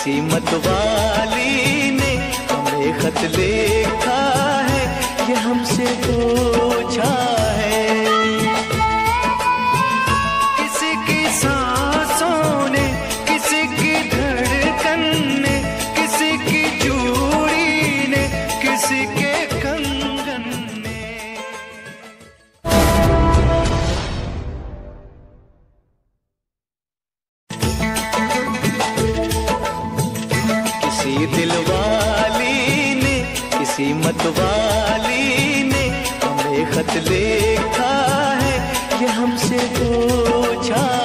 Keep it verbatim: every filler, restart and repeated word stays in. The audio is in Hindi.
किसी मतवाली ने हमें खत लिखा है, ये हमसे पूछा है। किसी की सांसों ने, किसी की धड़कन ने, किसी की चूड़ी ने, किसी के कंगन ने। किसी दिलवाली ने, किसी मतवाली ने हमें खत लिखा है, ये हमसे पूछा